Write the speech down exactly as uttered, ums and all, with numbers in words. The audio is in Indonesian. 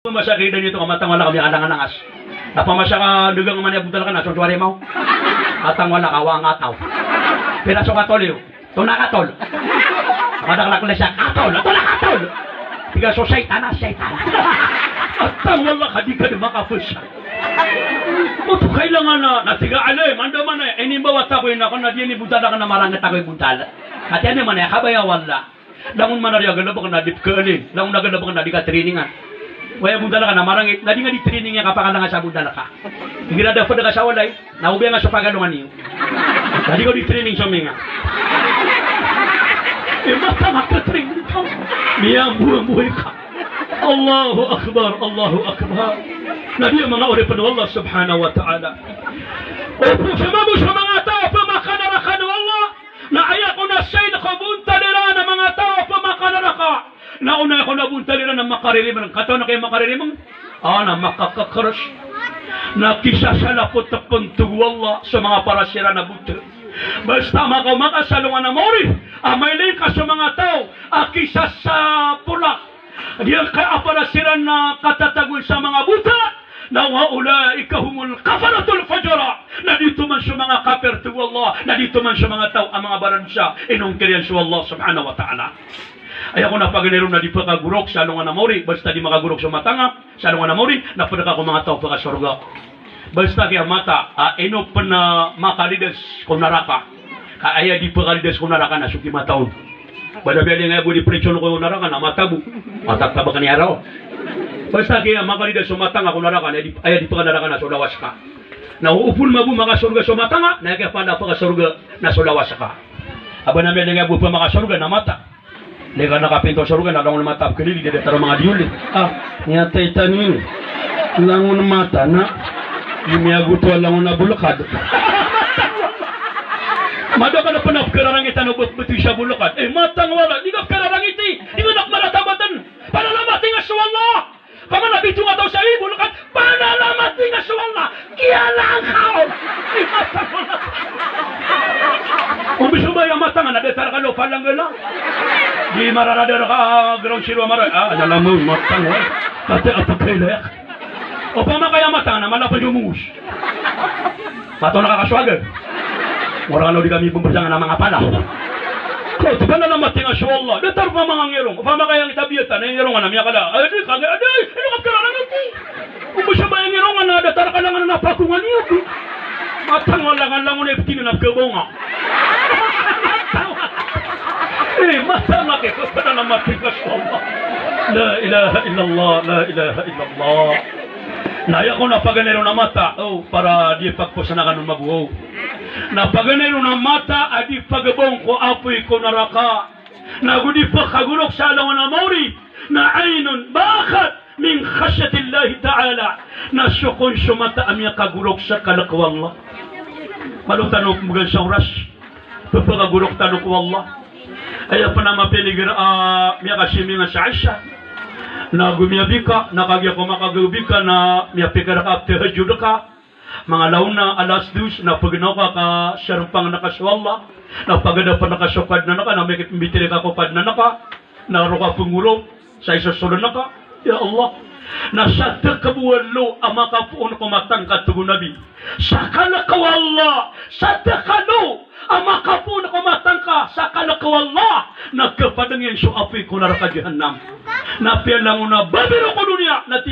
Masa kayo dito kamatang wala kami alang-alangas. Napamasya ka dugang man budal ka na so suwari mo. Atang wala ka wa ngataw. Piraso ka tol yo. Tuna ka tol. Madaglak na siya katol. Tuna ka tol. Tiga so syaitan na syaitan. Atang wala ka di ka na makapusya. Mo to kailangan na natiga alay manda man ay ini bawat ako ina ko na di ni budal ka na marangat ako budal. At yan man ay kabaya wala. Langun man ari agala ba na dip kali. Langun agala ba na di ka trainingan. Waya budala ka na marangit, nadi nga di training nga kapakala nga sa budala ka. Hindi na dapat na ka sa walay, naubaya nga sa pagalungan niyo. Nadi ko di training sa mga. Eh, mata makatraining ka. Miyang buhay-buhay ka. Allahu Akbar, Allahu Akbar. Nadi ang mga uri pa na Allah subhanahu wa ta'ala. O sumamo sa mga tao, pamakanarakan ng Allah, na ayak ko na sa'y nakabunta nila ng mga tao, pamakanaraka. Nauna ako nabunta nila ng makaririman. Kataw na kayo makaririman? Ah, na makakakrush. Na kisasalapot na puntuwala sa mga parasira na buto. Basta makaw makasalungan na mori. Amaylin ka sa mga tao. Akisa sa pula. Diyan ka aparasira na katatagol sa mga buta. Na waula ikahumul kafaratul fajara. Na dito man sa mga kafir to Allah. Na dito man sa mga tao ang mga baransya. Inungkiriyan sa Allah subhanahu wa ta'ala. Ay ako napaganero na di pa kagurok sa alungan na mori. Basta di makagurok sa matanga. Sa alungan na mori. Napadak ako mga tao pa kasurga. Basta kaya mata. Uh, ino pa na makalides kung naraka. Kaya di pa kalides kung naraka na suki mataon. Bada-bada nga po di pretsyon ko kung naraka na matabu. Matakta ba ka ni araw? Basta kaya makalides sa matanga kung naraka. Ay di pa ka naraka na sulawas ka. Nauupul mabu makasurga sa matanga. Na kaya pa na pa kasurga na sulawas ka. Aba namin nga po pa makasurga na mata. Lega nakapinto sa rugan, alang mata kini di detaro mga diuli. Ah, nyata itanin. Langon mata na. Imiaguto alang na bulukad. Mado ka na panap kararang itan ubot betu siya bulukad. Eh matang wala, di ka kararang iti. Di ka nakmaratabatan. Panalamati nga sa Allah. Pamanabitu nga daw sa iyo bulukad. Panalamati nga sa Allah. Kiyalang kao. Eh matang wala. Kung bisa ba yung matang na detar ka lo palang gala. Di mararadar ka ground zero mara. Ah, alam mo matang wa. Kate apa kailak. O pa makaya matang na malapad yung mus. Pato nakakaswagan. Mura ano di kami pemberjangan ng mga pala. Kau tu kan dalam mati nga Allah. Detar pa mga ngirong. O pa makaya kita biatan na ngirong na miya kada. Ay di kagay aday. Ano ka karang iti. Kung bisa ba yung ngirong na detar ka lang na napakungan niyo. Matang wala nga lang una iptinin na kabonga. Eh, masa laki ko pa na mati ka Allah. La ilaha illallah, la ilaha illallah. Naya ko napaganero na mata, oh, para di pagpusanakan ng mabuho. Napaganero na mata, adi pagabong ko apoy ko naraka. Nagudi pa kagurok sa alangan na mauri, na aynon, bakit? Min khasyatillahi ta'ala, na syukon sumata amya kagurok sa kalakwallah. Malutanok mga sa oras, papagagurok tanok wallah. Ay pa na mapiligir uh, miya kasi mga sa Aisha na gumiyabika, nakagya ko makagubika na miya pikara ka tehajud ka mga launa alas dus na paginaw ka ka syarupang nakaswalla na pagada pa nakasukad na naka na may kitmbitiri ka kupad na naka na ruka pungulong sa isasulun naka ya Allah na sa takabuwalo ang makapuon ko matangkat tugo nabi sa kalakawalla sa takalo ang makapuon ko matangka sa kalakawalla nagkapadangin so apoy ko naraka jahannam na piyalang una babiro ko dunia na